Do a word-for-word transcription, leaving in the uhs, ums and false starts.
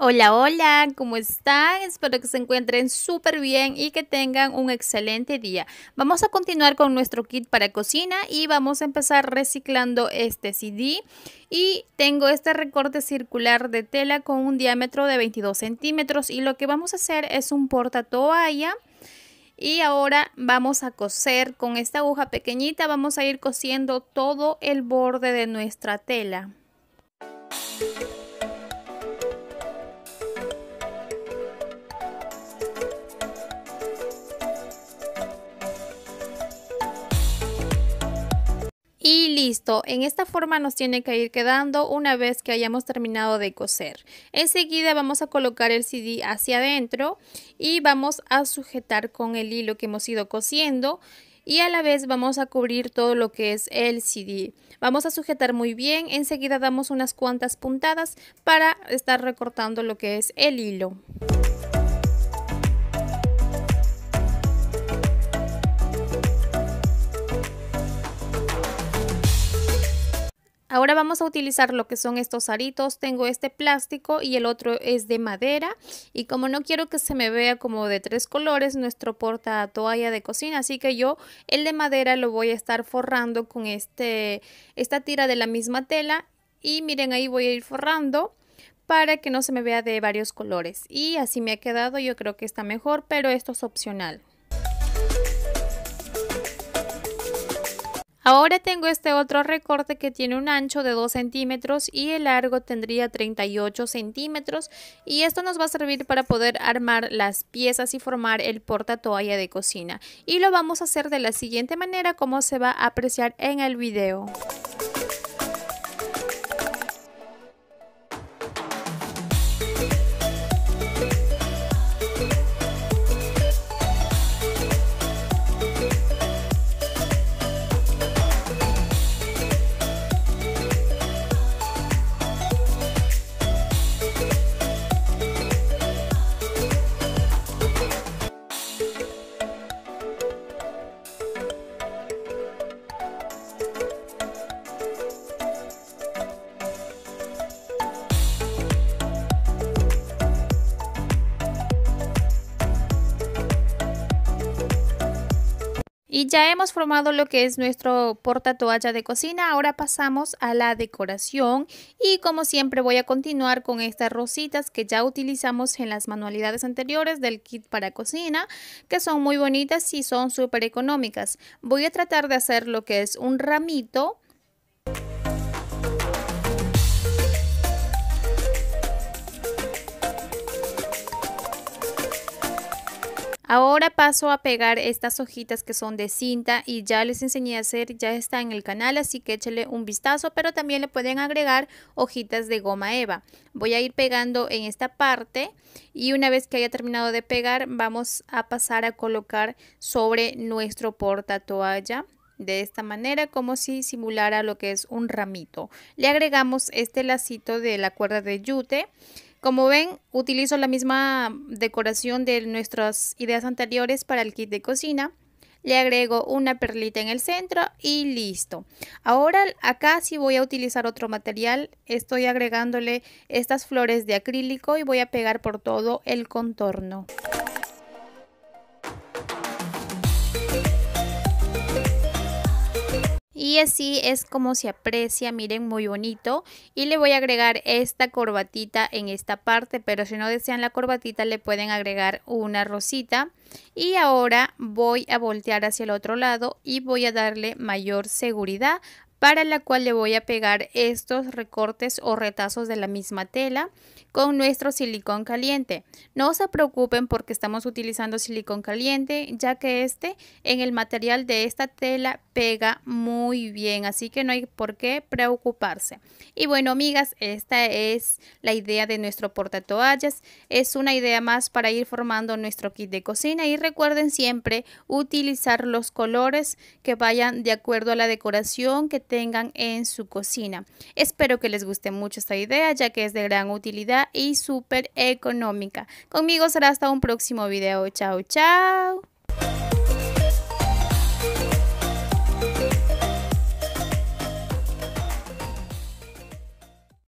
Hola, hola, ¿cómo están? Espero que se encuentren súper bien y que tengan un excelente día. Vamos a continuar con nuestro kit para cocina y vamos a empezar reciclando este C D. Y tengo este recorte circular de tela con un diámetro de veintidós centímetros y lo que vamos a hacer es un portatoalla. Y ahora vamos a coser con esta aguja pequeñita, vamos a ir cosiendo todo el borde de nuestra tela. Y listo, en esta forma nos tiene que ir quedando una vez que hayamos terminado de coser. Enseguida vamos a colocar el C D hacia adentro y vamos a sujetar con el hilo que hemos ido cosiendo y a la vez vamos a cubrir todo lo que es el C D. Vamos a sujetar muy bien, enseguida damos unas cuantas puntadas para estar recortando lo que es el hilo. Ahora vamos a utilizar lo que son estos aritos. Tengo este plástico y el otro es de madera. Y como no quiero que se me vea como de tres colores nuestro porta toalla de cocina, así que yo el de madera lo voy a estar forrando con este, esta tira de la misma tela. Y miren, ahí voy a ir forrando para que no se me vea de varios colores. Y así me ha quedado, yo creo que está mejor, pero esto es opcional. Ahora tengo este otro recorte que tiene un ancho de dos centímetros y el largo tendría treinta y ocho centímetros y esto nos va a servir para poder armar las piezas y formar el porta toalla de cocina. Y lo vamos a hacer de la siguiente manera como se va a apreciar en el video. Y ya hemos formado lo que es nuestro porta toalla de cocina. Ahora pasamos a la decoración y como siempre voy a continuar con estas rositas que ya utilizamos en las manualidades anteriores del kit para cocina, que son muy bonitas y son súper económicas. Voy a tratar de hacer lo que es un ramito. Ahora paso a pegar estas hojitas que son de cinta y ya les enseñé a hacer, ya está en el canal, así que échale un vistazo, pero también le pueden agregar hojitas de goma eva. Voy a ir pegando en esta parte y una vez que haya terminado de pegar vamos a pasar a colocar sobre nuestro porta toalla. De esta manera, como si simulara lo que es un ramito. Le agregamos este lacito de la cuerda de yute. Como ven, utilizo la misma decoración de nuestras ideas anteriores para el kit de cocina. Le agrego una perlita en el centro y listo. Ahora acá sí voy a utilizar otro material. Estoy agregándole estas flores de acrílico y voy a pegar por todo el contorno. Y así es como se aprecia, miren, muy bonito. Y le voy a agregar esta corbatita en esta parte, pero si no desean la corbatita le pueden agregar una rosita. Y ahora voy a voltear hacia el otro lado y voy a darle mayor seguridad, para la cual le voy a pegar estos recortes o retazos de la misma tela con nuestro silicón caliente. No se preocupen porque estamos utilizando silicón caliente, ya que este en el material de esta tela pega muy bien, así que no hay por qué preocuparse. Y bueno, amigas, esta es la idea de nuestro portatoallas. Es una idea más para ir formando nuestro kit de cocina y recuerden siempre utilizar los colores que vayan de acuerdo a la decoración que tengan en su cocina. Espero que les guste mucho esta idea, ya que es de gran utilidad y súper económica. Conmigo será hasta un próximo video. Chao, chao.